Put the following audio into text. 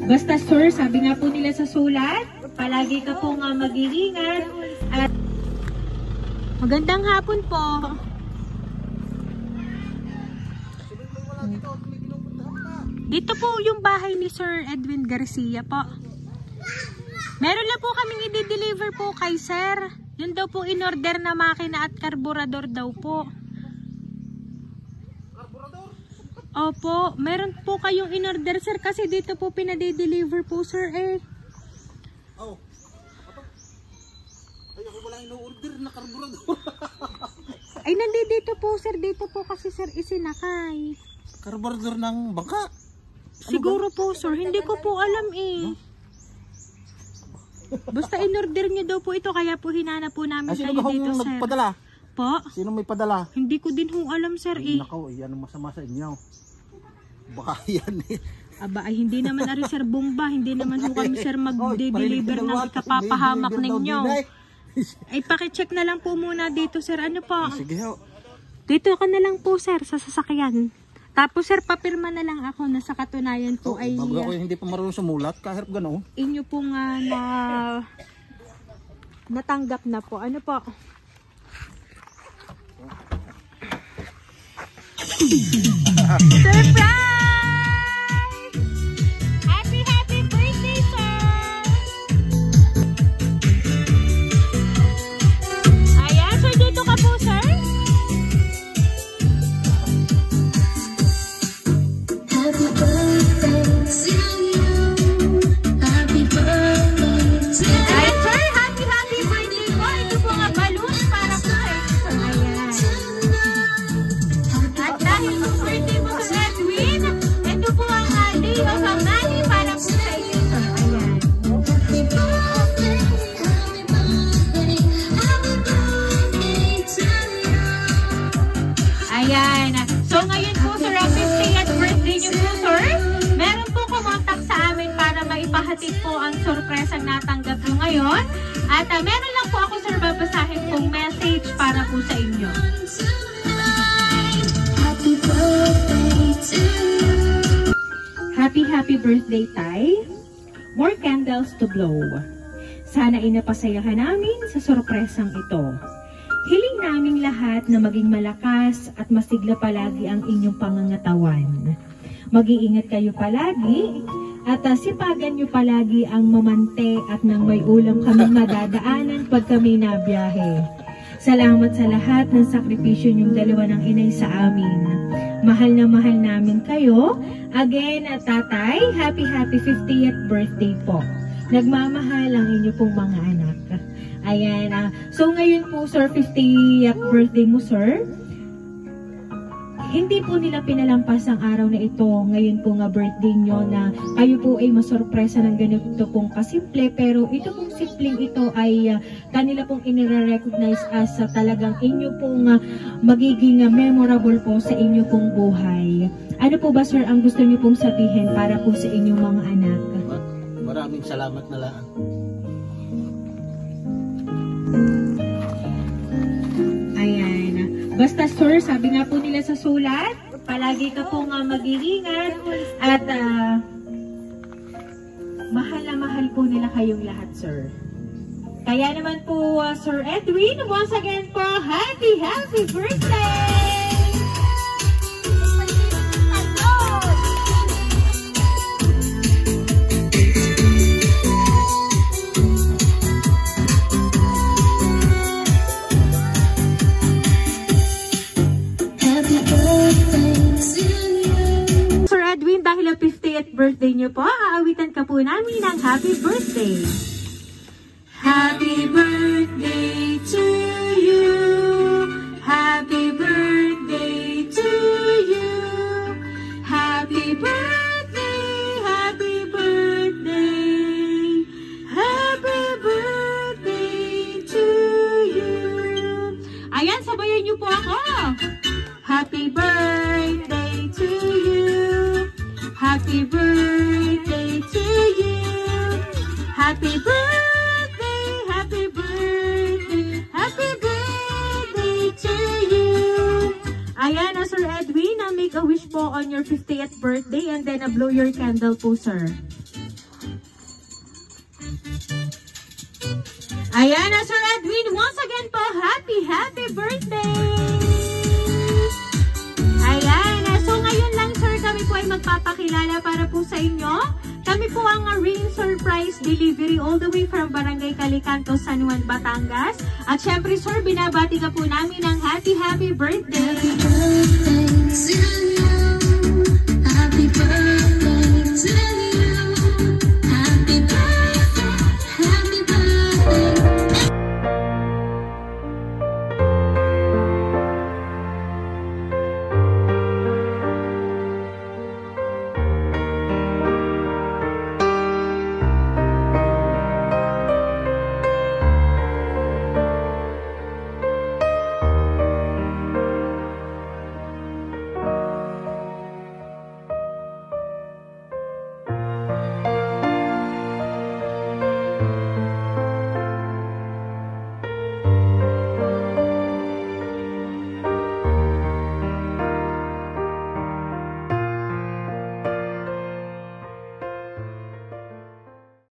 Basta sir, sabi nga po nila sa sulat, palagi ka po nga mag-iingat. At magandang hapon po. Dito po yung bahay ni Sir Edwin Garcia po. Meron lang po kaming i-deliver po kay sir. Yun daw po in-order na makina at karburador daw po. Opo, meron po kayong in-order sir kasi dito po pinade-deliver po sir eh. Oh. Ay, ako wala in-order na karburador. Ay, nandito po sir, dito po kasi sir isinakay. Karburador ng bangka? Siguro po sir, hindi ko po alam eh. Basta in-order nyo daw po ito, kaya po hinanap po namin kayo dito sir. Sino nagpadala? Po? Sino may padala? Hindi ko din ho alam sir eh. Nakaw, yan ang masama sa inyo. Baka yan eh. Aba ay hindi naman ari sir bomba, hindi naman ho kami sir mag-deliver ng ikapapahamak ninyo. Ay pakicheck na lang po muna dito sir, ano po? Sige ho. Dito ka na lang po sir sa sasakyan. Tapos sir, papirma na lang ako na sa katunayan po ay bago ako hindi pa marunong sumulat, kahit gano'n. Inyo po nga na natanggap na po. Ano po? Surprise! Happy birthday, sir! Ayan, sir, dito ka po, sir? Happy birthday to you. Happy birthday to you. Ayan, sir, happy birthday po. Ito po nga balloon para po sa ito. Ayan. At dahil po birthday mo sa Edwin, ito po ang day of a money para po sa inyo. Ayan. Happy birthday, happy birthday, happy birthday to you. Ayan. So ngayon po sir, ang 50th birthday niyo po sir. Meron po kumontak sa amin para maipahatid po ang sorpresang natanggap nyo ngayon. At meron lang po ako sir babasahin pong message para po sa inyo. Happy birthday to you. Happy birthday, Tay. More candles to blow. Sana inapasaya ka namin sa sorpresang ito. Hiling naming lahat na maging malakas at masigla palagi ang inyong pangangatawan. Mag-iingat kayo palagi at sipagan nyo palagi ang mamante at nang may ulam kaming madadaanan pag kami nabiyahe. Salamat sa lahat ng sakripisyo nyong dalawa ng inay sa amin. Mahal na mahal namin kayo. Again, tatay, happy 50th birthday po. Nagmamahal ang inyo pong mga anak. Ayan. So ngayon po, sir, 50th birthday mo, sir. Hindi po nila pinalampas ang araw na ito. Ngayon po nga birthday nyo na kayo po ay masorpresa ng ganito pong kasimple. Pero ito pong simpleng ito ay kanila pong inire-recognize as talagang inyo pong magiging memorable po sa inyo pong buhay. Ano po ba, sir, ang gusto niyo pong sabihin para po sa inyong mga anak? Maraming salamat na lang. Ayan. Basta sir, sabi nga po nila sa sulat, palagi ka po nga mag-iingat at mahal na mahal po nila kayong lahat, sir. Kaya naman po, Sir Edwin, once again po, happy birthday! Dahil ang 50th birthday niyo po, aawitan ka po namin ng happy birthday. Happy birthday to you. Happy birthday to you. Happy birthday, happy birthday. Happy birthday to you. Ayan, sabayan niyo po ako. Happy birthday to you. Happy birthday to you. Happy birthday, happy birthday, happy birthday to you. Ayan na, Sir Edwin, make a wish po on your 50th birthday and then blow your candle po, sir. Ayan na, Sir Edwin. Once again po, happy birthday! Ayan. So ngayon lang, sir, kami po ay magpapakilala para po sa inyo. Kami po ang ring surprise delivery all the way from Barangay Calicanto, San Juan, Batangas. At syempre, sir, binabati ka po namin ng happy birthday! Happy birthday to you.